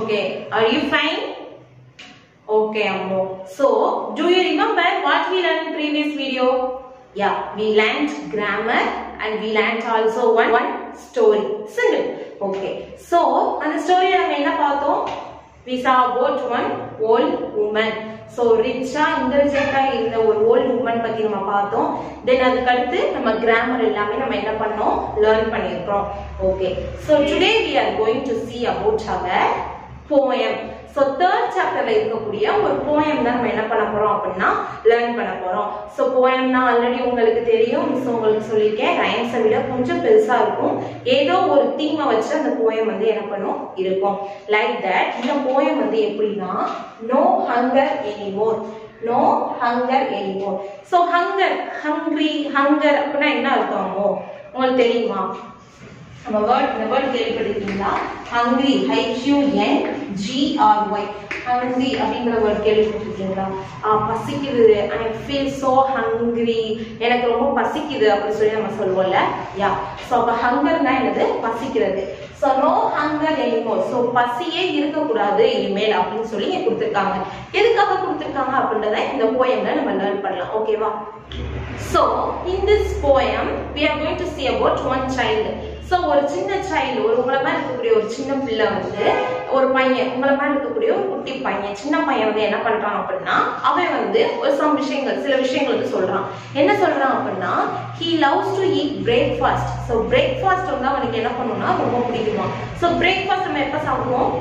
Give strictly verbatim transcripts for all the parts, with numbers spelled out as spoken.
Okay, are you fine? Okay, Ammo. So, do you remember what we learned in previous video? Yeah, we learned grammar and we learned also one, one story. Simple. Okay, so on the story we we saw about one old woman. So, rich and intelligent இருந்த ஒரு old woman பத்தி நம்ம பார்த்தோம். Then அதுக்கு அடுத்து நம்ம grammar எல்லாமே நம்ம என்ன பண்ணோம் learn பண்ணிருக்கோம். Okay, so today we are going to see about our poem. So third chapter la irukkudiya ஒரு poem தான் நம்ம என்ன பண்ண போறோம் அப்படினா learn பண்ண போறோம். So poem னா ஆல்ரெடி உங்களுக்கு தெரியும். So உங்களுக்கு சொல்லிருக்கேன் rhymes விட கொஞ்சம் பெருசா இருக்கும். ஏதோ ஒரு தீமை வச்சு அந்த poem வந்து என்ன பண்ணும் இருக்கும். Like that இந்த poem வந்து எப்படினா no hunger anymore. No hunger anymore. So hunger, hungry, hunger அப்படினா என்ன அர்த்தமோ உங்களுக்கு தெரியுமா? நம்ம word இந்த word கேள்விப்பட்டிருக்கீங்களா? hungry, H U N G R Y. hungry அப்படிங்கற word கேள்விப்பட்டிருக்கீங்களா? ஆ பசிக்குது, I feel so hungry. எனக்கு ரொம்ப பசிக்குது அப்படி சொல்லி நம்ம சொல்வோம்ல. யா. சோ அப்ப ஹங்கர்னா என்னது? பசிக்கிறது. So no hunger anymore. So பசியே இருக்க கூடாது இனிமேல் அப்படினு சொல்லி கொடுத்திருக்காங்க. எதுக்காக கொடுத்திருக்காங்க அப்படின்றதை இந்த poemல நம்ம learn பண்ணலாம். ஓகேவா? So in this poem we are going to see about one child. So ஒரு சின்ன child, ஒரு உங்கள மாதிரி இருக்கக்கூடிய ஒரு சின்ன பிள்ளை வந்து ஒரு பையன், உங்கள மாதிரி இருக்கக்கூடிய ஒரு குட்டி பையன், சின்ன பையன் வந்து என்ன பண்றான் அப்படின்னா அவன் வந்து ஒரு சம் விஷயங்கள் சில விஷயங்கள் வந்து சொல்றான். என்ன சொல்றான் அப்படின்னா he loves to eat breakfast. So breakfast வந்து அவனுக்கு என்ன பண்ணும்னா ரொம்ப பிடிக்குமா. So breakfast நம்ம எப்ப சாப்பிடுவோம்?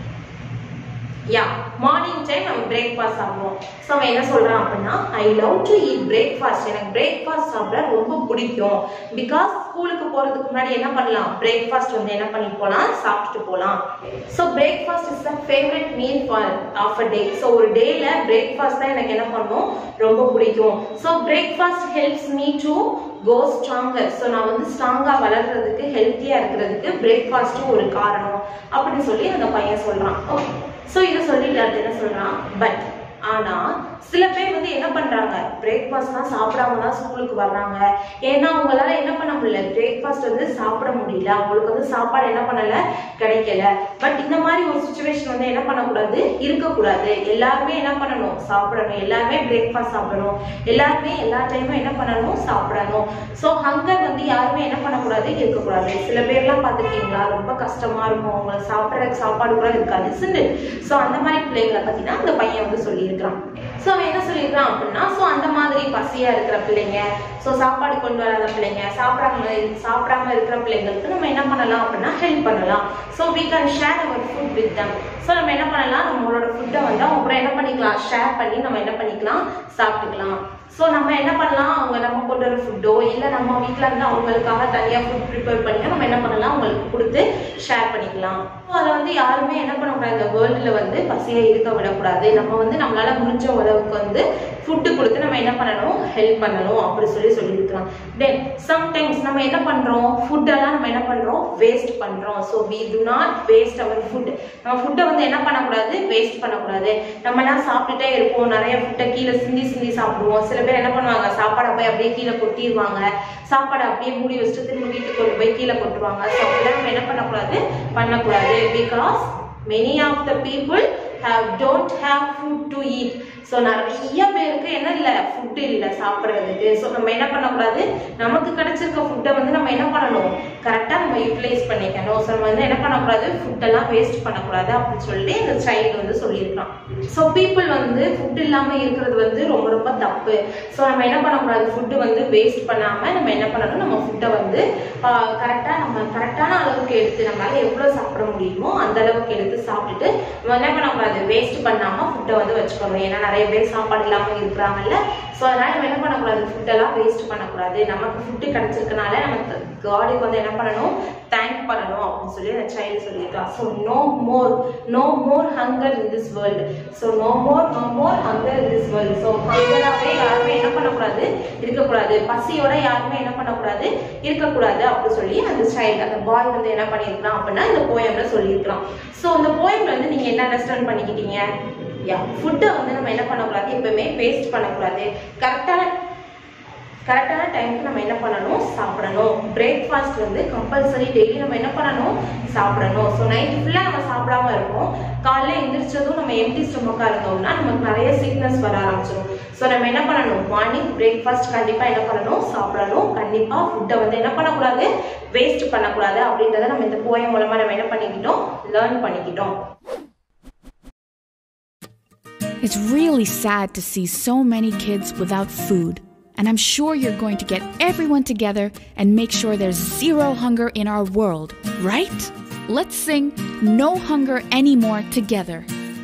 Yeah, morning time நம்ம breakfast சாப்பிடுவோம். So அவன் என்ன சொல்றான் அப்படின்னா I love to eat breakfast. எனக்கு breakfast சாப்பிட ரொம்ப பிடிக்கும். Because ஸ்கூலுக்கு போறதுக்கு முன்னாடி என்ன பண்ணலாம்? breakfast வந்து என்ன பண்ணி போலாம்? சாப்பிட்டு போலாம். So breakfast is the favorite meal for of a day. So ஒரு டேல breakfast தான் எனக்கு என்ன பண்ணும்? ரொம்ப பிடிக்கும். So breakfast helps me to go stronger. So நான் வந்து ஸ்ட்ராங்கா வளர்றதுக்கு, ஹெல்த்தியா இருக்கிறதுக்கு breakfast ஒரு காரணம் அப்படி சொல்லி அந்த பையன் சொல்றான். ஓகே. சோ இத சொல்லிட்டு அடுத்து என்ன சொல்றான்? பட் ஆனா சில பேர் வந்து என்ன பண்றாங்க? பிரேக்ஃபாஸ்ட்லாம் சாப்பிடாம தான் ஸ்கூலுக்கு வர்றாங்க. ஏன்னா அவங்களால என்ன பண்ண முடியல? பிரேக்ஃபாஸ்ட் வந்து சாப்பிட முடியல. அவங்களுக்கு வந்து சாப்பாடு என்ன பண்ணல? கிடைக்கல. பட் இந்த மாதிரி ஒரு சிச்சுவேஷன் வந்து என்ன பண்ணக்கூடாது? இருக்கக்கூடாது. எல்லாருமே என்ன பண்ணணும்? சாப்பிடணும். எல்லாருமே பிரேக்ஃபாஸ்ட் சாப்பிடணும். எல்லாருமே எல்லா டைமும் என்ன பண்ணணும்? சாப்பிடணும். சோ ஹங்கர் வந்து யாருமே என்ன பண்ணக்கூடாது? இருக்கக்கூடாது. சில பேர்லாம் பார்த்துருக்கீங்களா? ரொம்ப கஷ்டமா இருக்கும். அவங்க சாப்பிட்றதுக்கு சாப்பாடு கூட இருக்காது. சோ அந்த மாதிரி பிள்ளைங்களை பத்தி தான் அந்த பையன் வந்து சொல்லியிருக்கான். சோ அவன் என்ன சொல்லிருக்கான் அப்படின்னா சோ அந்த மாதிரி பசியா இருக்கிற பிள்ளைங்க, சோ சாப்பாடு கொண்டு வராத பிள்ளைங்க, சாப்பிடாம சாப்பிடாம இருக்கிற பிள்ளைங்களுக்கு நம்ம என்ன பண்ணலாம் அப்படின்னா ஹெல்ப் பண்ணலாம். So we can share our food with them. So நம்ம என்ன பண்ணலாம்? நம்மளோட ஃபுட்டை வந்து அவங்க கூட என்ன பண்ணிக்கலாம்? ஷேர் பண்ணி நம்ம என்ன பண்ணிக்கலாம்? சாப்பிட்டுக்கலாம். சோ நம்ம என்ன பண்ணலாம்? அவங்க நம்ம கொண்டு வர ஃபுட்டோ இல்ல நம்ம வீட்ல இருந்து அவங்களுக்காக தனியா ஃபுட் ப்ரிப்பேர் பண்ணி நம்ம என்ன பண்ணலாம்? அவங்களுக்கு கொடுத்து ஷேர் பண்ணிக்கலாம். அதை வந்து யாருமே என்ன பண்ணக்கூடாது? இந்த வேர்ல்டுல வந்து பசியா இருக்க விடக்கூடாது. நம்ம வந்து நம்மளால முடிஞ்ச அளவுக்கு வந்து ஃபுட்டு கொடுத்து நம்ம என்ன பண்ணணும்? ஹெல்ப் பண்ணணும் அப்படி சொல்லி சொல்லியிருக்கிறோம். தென் சம்டைம்ஸ் நம்ம என்ன பண்றோம்? ஃபுட்டெல்லாம் நம்ம என்ன பண்றோம்? வேஸ்ட் பண்றோம். So we do not waste our food. நம்ம ஃபுட்டை வந்து என்ன பண்ணக்கூடாது? வேஸ்ட் பண்ணக்கூடாது. நம்ம எல்லாம் சாப்பிட்டுட்டே இருப்போம். நிறைய ஃபுட்டை கீழே சிந்தி சிந்தி சாப்பிடுவோம். சில பேர் என்ன பண்ணுவாங்க? சாப்பாடை போய் அப்படியே கீழே கொட்டிடுவாங்க. சாப்பாடை அப்படியே மூடி வச்சுட்டு திரும்ப வீட்டுக்கு கொண்டு போய் கீழே கொட்டுவாங்க. ஸோ அப்படிலாம் நம்ம என்ன பண்ணக்கூடாது? பண்ணக்கூடாது. Because many of the people have don't have food to eat. So நிறைய பேருக்கு என்ன இல்ல? ஃபுட் இல்ல சாப்பிடுறதுக்கு. சோ நம்ம என்ன பண்ணக்கூடாது? நமக்கு கிடைச்சிருக்க ஃபுட்டை வந்து நம்ம என்ன பண்ணணும்? கரெக்டா நம்ம யூட்டிலைஸ் பண்ணிக்கணும். சோ நம்ம வந்து என்ன பண்ணக்கூடாது? ஃபுட் எல்லாம் வேஸ்ட் பண்ணக்கூடாது அப்படின்னு சொல்லி இந்த சைல்டு வந்து சொல்லியிருக்கான். சோ பீப்புள் வந்து ஃபுட் இல்லாம இருக்கிறது வந்து ரொம்ப ரொம்ப தப்பு. சோ நம்ம என்ன பண்ணக்கூடாது? ஃபுட் வந்து வேஸ்ட் பண்ணாம நம்ம என்ன பண்ணணும்? நம்ம ஃபுட்டை வந்து கரெக்டா நம்ம கரெக்டான அளவுக்கு எடுத்து நம்மளால எவ்வளவு சாப்பிட முடியுமோ அந்த அளவுக்கு எடுத்து சாப்பிட்டுட்டு நம்ம என்ன பண்ணக்கூடாது? வேஸ்ட் பண்ணாம ஃபுட்டை வந்து வச்சுக்கணும். ஏன்னா நிறைய பேர் சாப்பாடு இல்லாம இருக்கிறாங்கல்ல. சோ அதனால நம்ம என்ன பண்ணக்கூடாது? ஃபுட் எல்லாம் வேஸ்ட் பண்ணக்கூடாது. நமக்கு ஃபுட்டு கிடைச்சிருக்கனால நம்ம காடுக்கு வந்து என்ன பண்ணணும்? தேங்க் பண்ணணும் அப்படின்னு சொல்லி அந்த சைல்டு சொல்லியிருக்கான். So no more no more hunger in this world. So no more no more hunger in this world. So ஹங்கராகவே யாருமே என்ன பண்ணக்கூடாது? இருக்கக்கூடாது. பசியோட யாருமே என்ன பண்ணக்கூடாது? இருக்கக்கூடாது அப்படின்னு சொல்லி அந்த சைல்டு அந்த பாய் வந்து என்ன பண்ணியிருக்கான் அப்படின்னா இந்த போயம்ல சொல்லியிருக்கான். ஸோ அந்த போயம்ல வந்து நீங்க என்ன அண்டர்ஸ்டாண்ட் பண்ணிக்கிட்டீங்க? யா, ஃபுட்டை வந்து நம்ம என்ன பண்ணக்கூடாது? எப்பவுமே வேஸ்ட் பண்ணக்கூடாது. கரெக்டான கரெக்டான டைமுக்கு நம்ம என்ன பண்ணணும் சாப்பிடணும் பிரேக்ஃபாஸ்ட் வந்து கம்பல்சரி டெய்லி நம்ம என்ன பண்ணணும் சாப்பிடணும் ஸோ நைட் ஃபுல்லாக நம்ம சாப்பிடாம இருப்போம் காலையில் எந்திரிச்சதும் நம்ம எம்டி ஸ்டொமக்காக இருந்தோம்னா நமக்கு நிறைய சிக்னஸ் வர ஆரம்பிச்சிடும் ஸோ நம்ம என்ன பண்ணணும் மார்னிங் பிரேக்ஃபாஸ்ட் கண்டிப்பாக என்ன பண்ணணும் சாப்பிடணும் கண்டிப்பாக ஃபுட்டை வந்து என்ன பண்ணக்கூடாது வேஸ்ட் பண்ணக்கூடாது அப்படின்றத நம்ம இந்த போயம் மூலமாக நம்ம என்ன பண்ணிக்கிட்டோம் லேர்ன் பண்ணிக்கிட்டோம். It's really sad to see so many kids without food. And I'm sure you're going to get everyone together and make sure there's zero hunger in our world, right? Let's sing No Hunger Anymore together.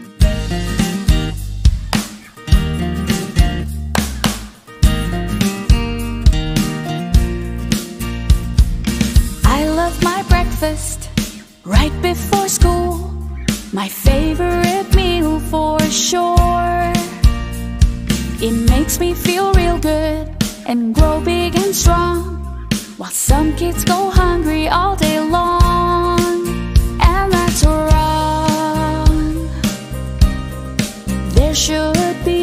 I love my breakfast right before school. My favorite meal for sure. It makes me feel real good and grow big and strong, while some kids go hungry all day long, and that's wrong. There should be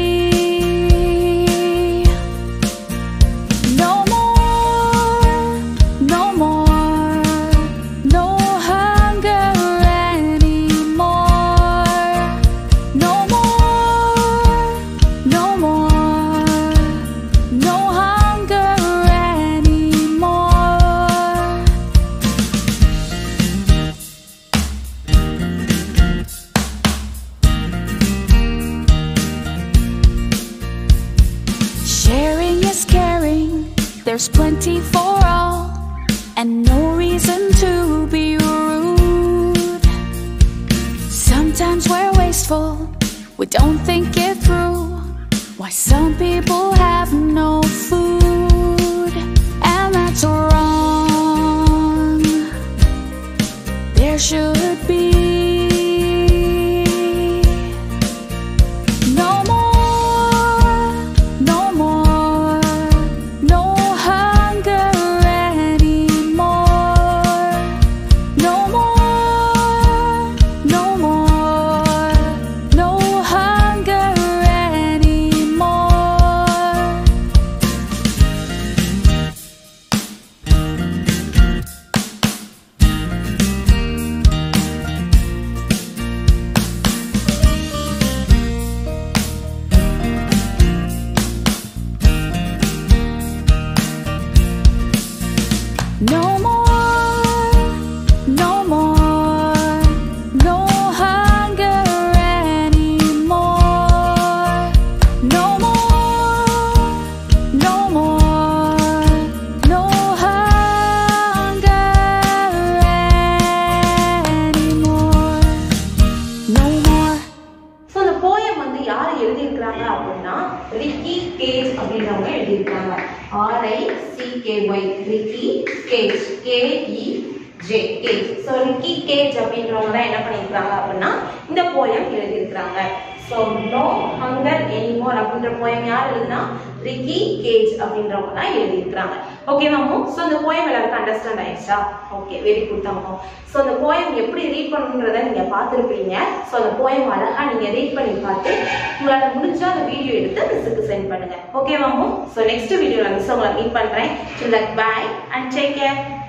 no more, no more, no hunger anymore, no more, no more, no hunger anymore. Sharing is caring, there's plenty for all, and no reason to be rude. Sometimes we're wasteful, we don't think it through, why some people have no food, and that's wrong. There should be no more, no more, no hunger anymore, no more, no more, no hunger anymore. No more, no more, no hunger anymore, no more, no more, no hunger anymore, no more. So இந்த poem வந்து யார் எழுதியிருக்கிறாங்க அப்படின்னா ரிக்கி கேஜ் அப்படின்றவங்க எழுதியிருக்காங்க. R I C K Y Ricky Kej K E J Kej. So Ricky Kej அப்படின்றவங்க தான் என்ன பண்ணியிருக்கிறாங்க அப்படின்னா இந்த போயம் எழுதியிருக்கிறாங்க. ஸோ நோ ஹங்கர் எனிமோர் அப்படின்ற போயம் யார் எழுதுனா ரிக்கி கேஜ் அப்படின்றவங்க தான் எழுதியிருக்கிறாங்க. ஓகே மாமோ. ஸோ இந்த போயம் எல்லாருக்கும் அண்டர்ஸ்டாண்ட் ஆயிடுச்சா? ஓகே, வெரி குட் தாமோ. ஸோ அந்த போயம் எப்படி ரீட் பண்ணுன்றத நீங்க பார்த்துருப்பீங்க. ஸோ அந்த போயம் அழகா நீங்க ரீட் பண்ணி பார்த்து உங்களால முடிஞ்சா அந்த வீடியோ எடுத்து மிஸ்ஸுக்கு சென்ட் பண்ணுங்க. ஓகே மாமோ. ஸோ நெக்ஸ்ட் வீடியோல மிஸ் உங்களை மீட் பண்றேன். Bye and take care.